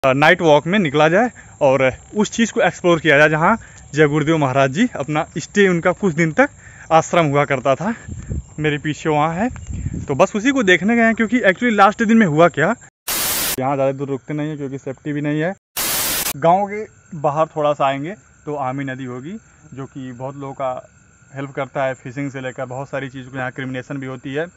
Night walk में निकला जाए और उस चीज़ को एक्सप्लोर किया जाए जहाँ जय गुरुदेव महाराज जी अपना स्टे उनका कुछ दिन तक आश्रम हुआ करता था। मेरे पीछे वहाँ है, तो बस उसी को देखने गए हैं क्योंकि एक्चुअली लास्ट दिन में हुआ क्या, यहाँ ज़्यादा दूर रुकते नहीं है क्योंकि सेफ्टी भी नहीं है। गांव के बाहर थोड़ा सा आएंगे तो आमी नदी होगी जो कि बहुत लोगों का हेल्प करता है, फिशिंग से लेकर बहुत सारी चीज़ों को यहाँ क्रिमिनेशन भी होती है।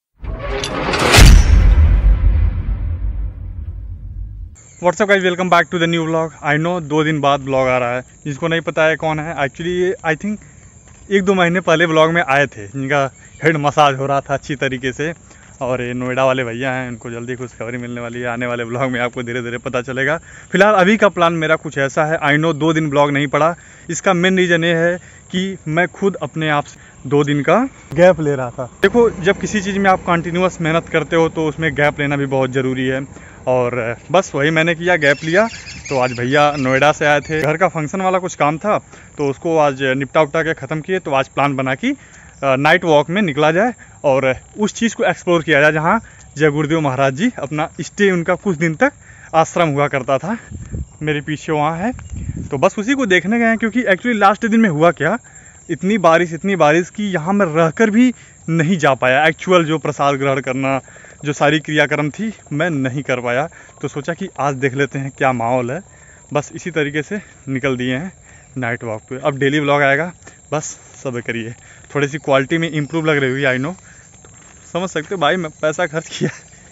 What's up guys, welcome back to the new vlog. I know 2 दिन बाद व्लॉग आ रहा है। जिसको नहीं पता है कौन है, एक्चुअली आई थिंक 1-2 महीने पहले व्लॉग में आए थे, जिनका हेड मसाज हो रहा था अच्छी तरीके से। और ये नोएडा वाले भैया हैं, उनको जल्दी खुशखबरी मिलने वाली है। आने वाले ब्लॉग में आपको धीरे धीरे पता चलेगा। फिलहाल अभी का प्लान मेरा कुछ ऐसा है। आई नो 2 दिन ब्लॉग नहीं पड़ा, इसका मेन रीज़न ये है कि मैं खुद अपने आप से 2 दिन का गैप ले रहा था। देखो, जब किसी चीज़ में आप कंटिन्यूअस मेहनत करते हो तो उसमें गैप लेना भी बहुत ज़रूरी है, और बस वही मैंने किया, गैप लिया। तो आज भैया नोएडा से आए थे, घर का फंक्शन वाला कुछ काम था तो उसको आज निपटा उपटा के ख़त्म किए। तो आज प्लान बना कि नाइट वॉक में निकला जाए और उस चीज़ को एक्सप्लोर किया जाए जहाँ जय गुरुदेव महाराज जी अपना स्टे उनका कुछ दिन तक आश्रम हुआ करता था। मेरे पीछे वहाँ है, तो बस उसी को देखने गए हैं क्योंकि एक्चुअली लास्ट दिन में हुआ क्या, इतनी बारिश कि यहाँ मैं रहकर भी नहीं जा पाया। एक्चुअल जो प्रसाद ग्रहण करना, जो सारी क्रियाक्रम थी, मैं नहीं कर पाया। तो सोचा कि आज देख लेते हैं क्या माहौल है। बस इसी तरीके से निकल दिए हैं नाइट वॉक पे। अब डेली व्लॉग आएगा, बस सब्र करिए। थोड़ी सी क्वालिटी में इम्प्रूव लग रही हुई, आई नो, तो समझ सकते हो भाई, मैं पैसा खर्च किया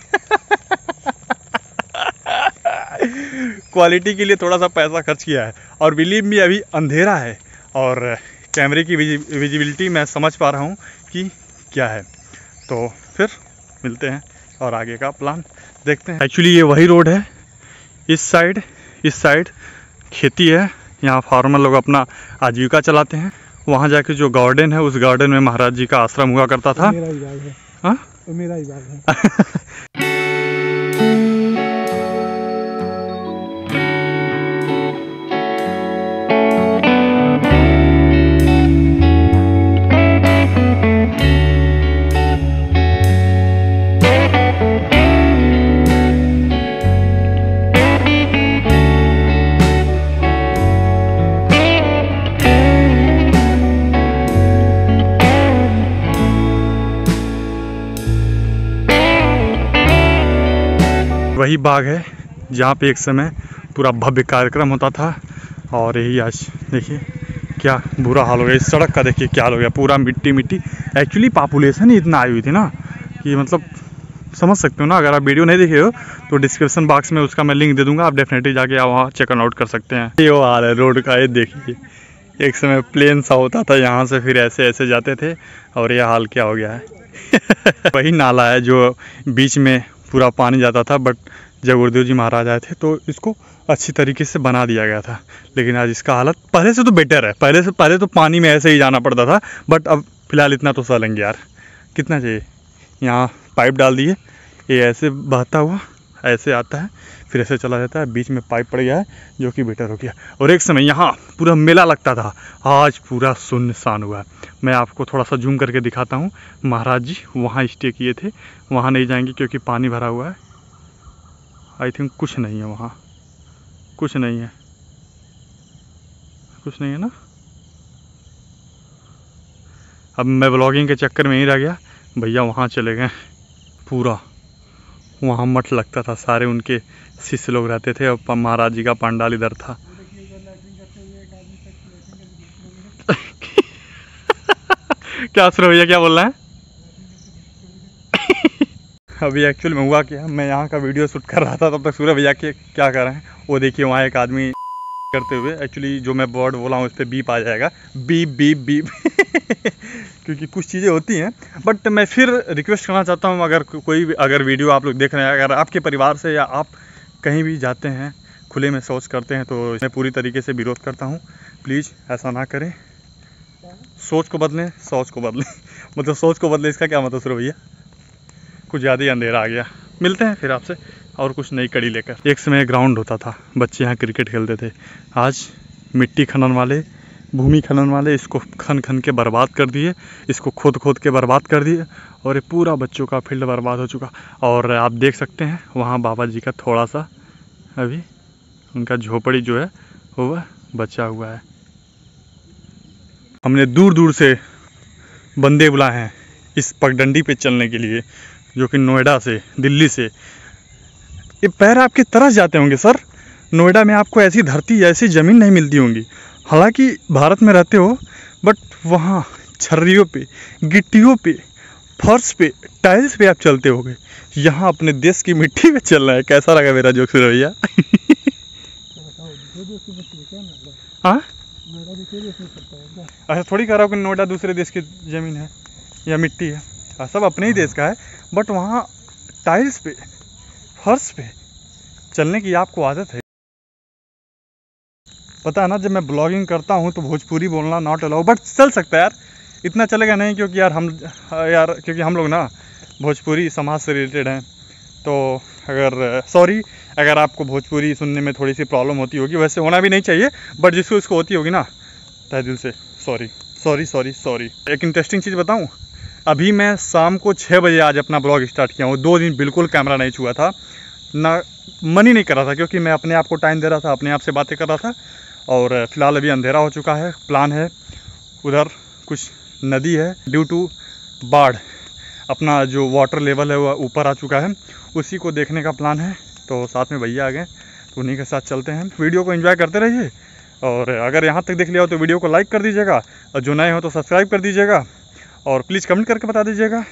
क्वालिटी के लिए थोड़ा सा पैसा खर्च किया है। और बिलीव मी, अभी अंधेरा है और कैमरे की विजिबिलिटी मैं समझ पा रहा हूँ कि क्या है। तो फिर मिलते हैं और आगे का प्लान देखते हैं। एक्चुअली ये वही रोड है, इस साइड खेती है, यहाँ फार्मर लोग अपना आजीविका चलाते हैं। वहाँ जाके जो गार्डन है, उस गार्डन में महाराज जी का आश्रम हुआ करता था। मेरा ही बाग है। हाँ, तो मेरा ही बाग है। वही बाग है जहाँ पे एक समय पूरा भव्य कार्यक्रम होता था। और यही आज देखिए क्या बुरा हाल हो गया। इस सड़क का देखिए क्या हाल हो गया, पूरा मिट्टी। एक्चुअली पॉपुलेशन ही इतना आई हुई थी ना कि मतलब समझ सकते हो ना। अगर आप वीडियो नहीं देखे हो तो डिस्क्रिप्शन बॉक्स में उसका मैं लिंक दे दूँगा, आप डेफिनेटली जाके आप वहाँ चेक आउट कर सकते हैं। ये वो हाल है रोड का, ये देखिए। एक समय प्लेन सा होता था, यहाँ से फिर ऐसे जाते थे, और ये हाल क्या हो गया है वही नाला है जो बीच में पूरा पानी जाता था, बट जब गुरुदेव जी महाराज आए थे तो इसको अच्छी तरीके से बना दिया गया था। लेकिन आज इसका हालत पहले से तो बेटर है। पहले तो पानी में ऐसे ही जाना पड़ता था, बट अब फिलहाल इतना तो सलेंगे यार, कितना चाहिए। यहाँ पाइप डाल दिए, ये ऐसे बहता हुआ ऐसे आता है, फिर ऐसे चला जाता है, बीच में पाइप पड़ गया है जो कि बेटर हो गया। और एक समय यहाँ पूरा मेला लगता था, आज पूरा सुनसान हुआ है। मैं आपको थोड़ा सा जूम करके दिखाता हूँ। महाराज जी वहाँ स्टे किए थे, वहाँ नहीं जाएंगे क्योंकि पानी भरा हुआ है। आई थिंक कुछ नहीं है वहाँ, कुछ नहीं है ना। अब मैं व्लॉगिंग के चक्कर में ही रह गया। भैया वहाँ चले गए, पूरा वहाँ मठ लगता था, सारे उनके शिष्य लोग रहते थे, और महाराज जी का पंडाल इधर था क्या सूर्य भैया क्या बोल रहे हैं अभी एक्चुअल में हुआ क्या, मैं यहाँ का वीडियो शूट कर रहा था, तब तक सूर्य भैया के क्या कर रहे हैं वो देखिए। वहाँ एक आदमी करते हुए, एक्चुअली जो मैं वर्ड बोला हूँ उस पर बीप आ जाएगा, बीप क्योंकि कुछ चीज़ें होती हैं। बट मैं फिर रिक्वेस्ट करना चाहता हूँ, अगर वीडियो आप लोग देख रहे हैं, अगर आपके परिवार से या आप कहीं भी जाते हैं, खुले में शौच करते हैं, तो मैं पूरी तरीके से विरोध करता हूँ। प्लीज़ ऐसा ना करें, सोच को बदलें, शौच को बदलें मतलब सोच को बदलें, इसका क्या मतलब सूर्य भैया, कुछ ज़्यादा ही अंधेरा आ गया। मिलते हैं फिर आपसे और कुछ नई कड़ी लेकर। एक समय ग्राउंड होता था, बच्चे यहाँ क्रिकेट खेलते थे। आज मिट्टी खनन वाले, भूमि खनन वाले इसको खन के बर्बाद कर दिए, इसको खोद के बर्बाद कर दिए, और ये पूरा बच्चों का फील्ड बर्बाद हो चुका। और आप देख सकते हैं वहाँ बाबा जी का थोड़ा सा अभी उनका झोपड़ी जो है वो बचा हुआ है। हमने दूर दूर से बंदे बुलाए हैं इस पगडंडी पे चलने के लिए, जो कि नोएडा से, दिल्ली से। ये पैर आपके तरस जाते होंगे सर। नोएडा में आपको ऐसी धरती, ऐसी ज़मीन नहीं मिलती होंगी। हालांकि भारत में रहते हो, बट वहाँ छर्रियों पे, गिट्टियों पे, फर्श पे, टाइल्स पे आप चलते होगे। यहाँ अपने देश की मिट्टी पे चल रहा है। कैसा लगा मेरा जोक्स भैया? हाँ, ऐसा थोड़ी कह रहा हूँ कि नोएडा दूसरे देश की ज़मीन है या मिट्टी है, सब अपने ही देश का है। बट वहाँ टाइल्स पे, फर्श पे चलने की आपको आदत है। पता है ना, जब मैं ब्लॉगिंग करता हूँ तो भोजपुरी बोलना नॉट अलाउ, बट चल सकता है यार, इतना चलेगा नहीं, क्योंकि क्योंकि हम लोग ना भोजपुरी समाज से रिलेटेड हैं। तो सॉरी अगर आपको भोजपुरी सुनने में थोड़ी सी प्रॉब्लम होती होगी, वैसे होना भी नहीं चाहिए, बट जिसको इसको होती होगी ना, तहे दिल से सॉरी सॉरी सॉरी सॉरी। एक इंटरेस्टिंग चीज़ बताऊँ, अभी मैं शाम को 6 बजे आज अपना ब्लॉग स्टार्ट किया हूँ। 2 दिन बिल्कुल कैमरा नहीं छुआ था, ना मन ही नहीं कर रहा था, क्योंकि मैं अपने आप को टाइम दे रहा था, अपने आप से बातें कर रहा था। और फिलहाल अभी अंधेरा हो चुका है। प्लान है, उधर कुछ नदी है, ड्यू टू बाढ़ अपना जो वाटर लेवल है वो ऊपर आ चुका है, उसी को देखने का प्लान है। तो साथ में भैया आ गए, तो उन्हीं के साथ चलते हैं। वीडियो को एंजॉय करते रहिए, और अगर यहाँ तक देख लिया हो तो वीडियो को लाइक कर दीजिएगा, और जो नए हो तो सब्सक्राइब कर दीजिएगा, और प्लीज़ कमेंट करके बता दीजिएगा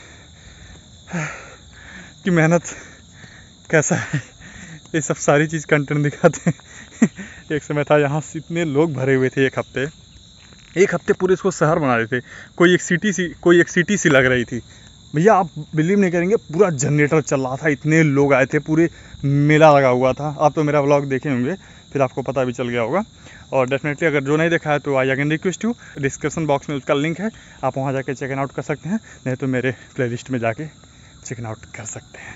कि मेहनत कैसा है। ये सब सारी चीज़ कंटेंट दिखाते हैं। एक समय था यहाँ इतने लोग भरे हुए थे, एक हफ्ते पूरे इसको शहर बना रहे थे। कोई एक सिटी सी लग रही थी भैया। आप बिलीव नहीं करेंगे, पूरा जनरेटर चल रहा था, इतने लोग आए थे, पूरे मेला लगा हुआ था। आप तो मेरा व्लॉग देखे होंगे, फिर आपको पता भी चल गया होगा। और डेफिनेटली अगर जो नहीं देखा है तो I can request you, description box में उसका लिंक है, आप वहाँ जाके चेक आउट कर सकते हैं, नहीं तो मेरे प्लेलिस्ट में जाके चेक आउट कर सकते हैं।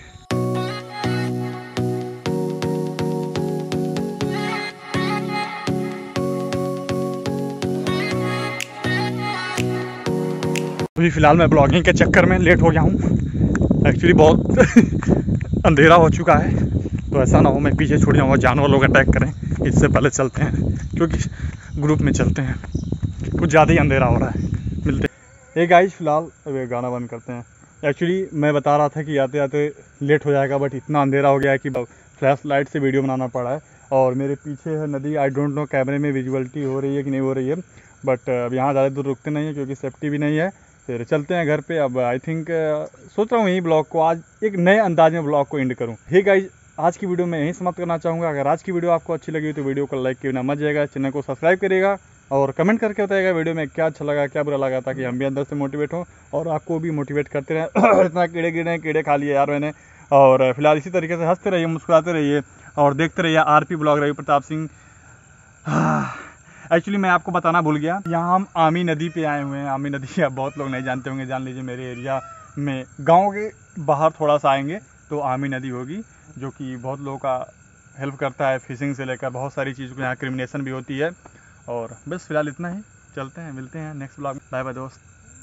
अभी फ़िलहाल मैं ब्लॉगिंग के चक्कर में लेट हो गया हूँ। एक्चुअली बहुत अंधेरा हो चुका है, तो ऐसा ना हो मैं पीछे छूट जाऊँगा, जानवर लोग अटैक करें। इससे पहले चलते हैं, क्योंकि ग्रुप में चलते हैं, कुछ ज़्यादा ही अंधेरा हो रहा है। मिलते हैं। एक गाइस, फ़िलहाल अभी गाना बंद करते हैं। एक्चुअली मैं बता रहा था कि आते आते लेट हो जाएगा, बट इतना अंधेरा हो गया है कि फ्लैश लाइट से वीडियो बनाना पड़ा है। और मेरे पीछे है नदी। आई डोंट नो कैमरे में विजुअलिटी हो रही है कि नहीं हो रही है, बट अब यहाँ ज़्यादा दूर रुकते नहीं है, क्योंकि सेफ्टी भी नहीं है। फिर चलते हैं घर पे। अब आई थिंक सोच रहा हूँ यही ब्लॉग को आज एक नए अंदाज में ब्लॉग को एंड करूँ। हे गाइस, आज की वीडियो में यहीं समाप्त करना चाहूँगा। अगर आज की वीडियो आपको अच्छी लगी तो वीडियो को लाइक किए बिना मत जाएगा, चैनल को सब्सक्राइब करिएगा, और कमेंट करके बताइएगा वीडियो में क्या अच्छा लगा, क्या बुरा लगा, ताकि हम भी अंदर से मोटिवेट हों और आपको भी मोटिवेट करते रहें। इतना कीड़े खा लिए यार मैंने। और फिलहाल इसी तरीके से हंसते रहिए, मुस्कुराते रहिए, और देखते रहिए RP blog Ravi Pratap Singh. Actually मैं आपको बताना भूल गया, यहाँ हम आमी नदी पे आए हुए हैं। आमी नदी आप बहुत लोग नहीं जानते होंगे, जान लीजिए मेरे एरिया में, गांव के बाहर थोड़ा सा आएंगे तो आमी नदी होगी, जो कि बहुत लोगों का हेल्प करता है, फिशिंग से लेकर बहुत सारी चीज़ों को। यहाँ क्रिमिनेशन भी होती है। और बस फिलहाल इतना ही, चलते हैं, मिलते हैं नेक्स्ट ब्लॉग में। बाय बाय दोस्त।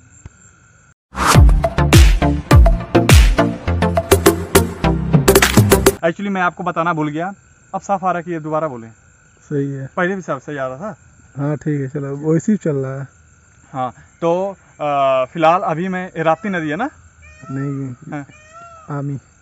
एक्चुअली मैं आपको बताना भूल गया, अब साफ आ रहा है कि ये दोबारा बोलें? सही है, पहले भी साफ सही आ रहा था। हाँ ठीक है, चलो वैसे ही चल रहा है। हाँ, तो फिलहाल अभी मैं राप्ती नदी है ना? नहीं, हाँ। आमी।